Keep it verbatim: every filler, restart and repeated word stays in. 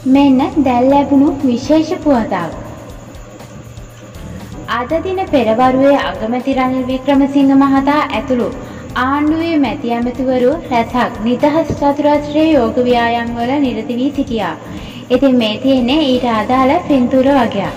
මෙන්න දැන් ලැබුණු විශේෂ පුවතක්. අද දින පෙරවරුවේ අගමැති රනිල් වික්‍රමසිංහ මහතා ඇතුළු ආණ්ඩුවේ මැති ඇමතිවරු රැසක් නිදහස් චතුරස්‍රයේ යෝග ව්‍යායාම් වල නිරත වී සිටියා. ඉතින් මේ තියෙන්නේ ඊට අදාළ පින්තූර වගේක්.